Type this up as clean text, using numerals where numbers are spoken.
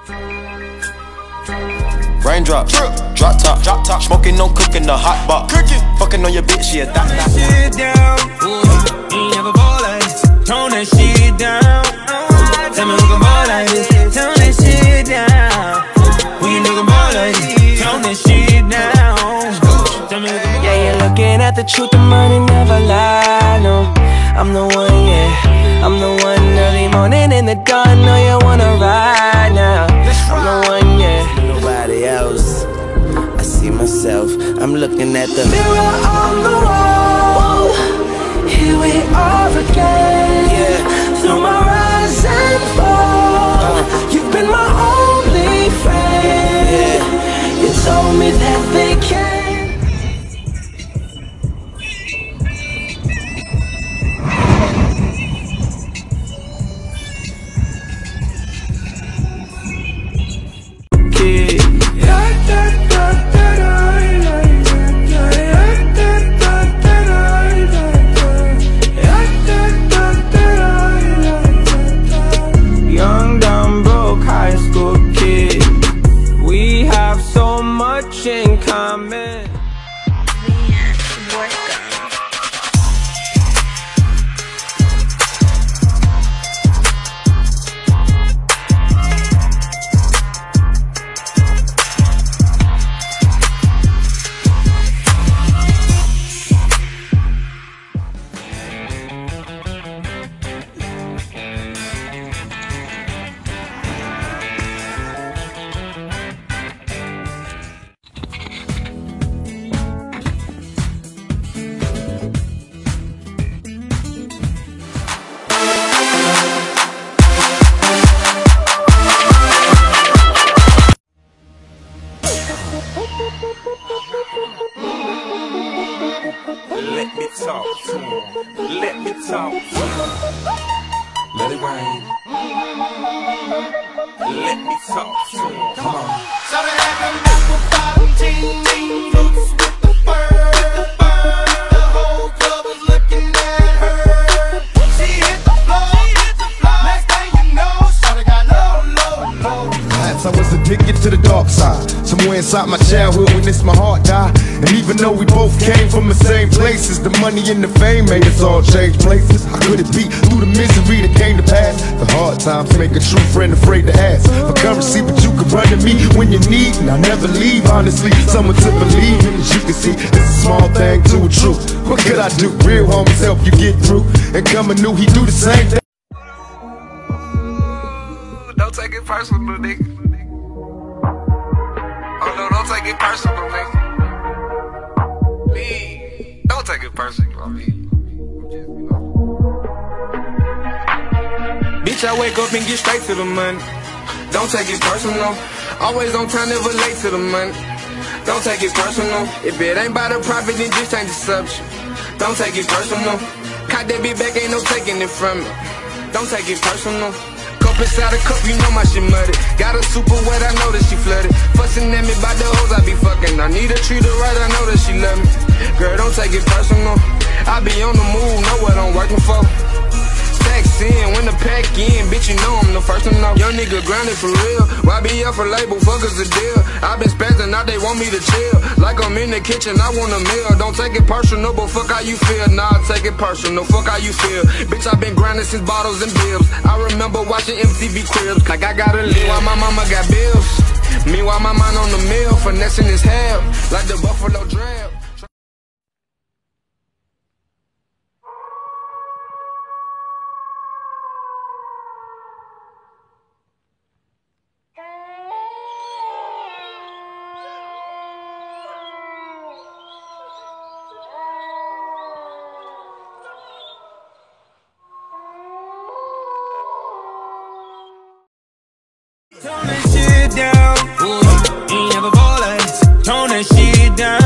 Raindrop, drop top, smoking, no cooking, the hot box. Fucking on your bitch, yeah, that. Shit down, ooh, ain't never ball like this. Tone that shit down. Tell me who can ball like this. Tone that shit down. We ain't looking ball like this. Tone that shit down. Tell me who can. Yeah, you're looking at the truth, the money never lie. No, I'm the one, yeah. I'm the one early morning in the dawn. Know you wanna ride now. I'm the one, yeah. Nobody else. I see myself. I'm looking at the mirror on the wall. Here we are again. Yeah. Through my rise and fall, you've been my only friend. Yeah. You told me that they can't. Young, dumb, broke high school kid. We have so much in common. Let me talk to him. Let me talk to him. Let it rain. Let me talk to him. Come on. So they had them apple 17 boots with the fur. The whole club was looking at her. She hit the floor. Next thing you know, shawty got low. Perhaps I was addicted to the dark side. Somewhere inside my childhood witnessed my heart die. And even though we both came from the same places, the money and the fame made us all change places. How could it be through the misery that came to pass? The hard times make a true friend afraid to ask for currency, but you can run to me when you need, and I never leave. Honestly, someone to believe in. As you can see, it's a small thing to a truth. What could I do? Real homies help you get through. And coming new, he do the same thing. Don't take it personal, nigga. Oh no, don't take it personal, nigga. Please, don't take it personal, I mean. Bitch, I wake up and get straight to the money. Don't take it personal. Always on time, never late to the money. Don't take it personal. If it ain't by the profit, then just change the subject. Don't take it personal. Caught that bitch back, ain't no taking it from me. Don't take it personal. Cup inside a cup, you know my shit muddy. Got her super wet, I know that she flooded. Fussing at me by the hoes I be fucking. I need to treat her right, I know that she love me. Girl, don't take it personal. I be on the move, know what I'm working for. Stacks in, when the pack in, bitch, you know I'm the first to know. Young nigga grounded for real. Why be up for label, fuck is the deal? I been spazzing, now they want me to chill. Like I'm in the kitchen, I want a meal. Don't take it personal, but fuck how you feel. Nah, take it personal, fuck how you feel. Bitch, I been grinding since bottles and bills. I remember watching MTV Cribs, like I gotta live while my mama got bills. Meanwhile, my mind on the mill, finessing his hair, like the Buffalo Drab. Tone that shit down. Ooh, ain't never ball like this. Tone that shit down.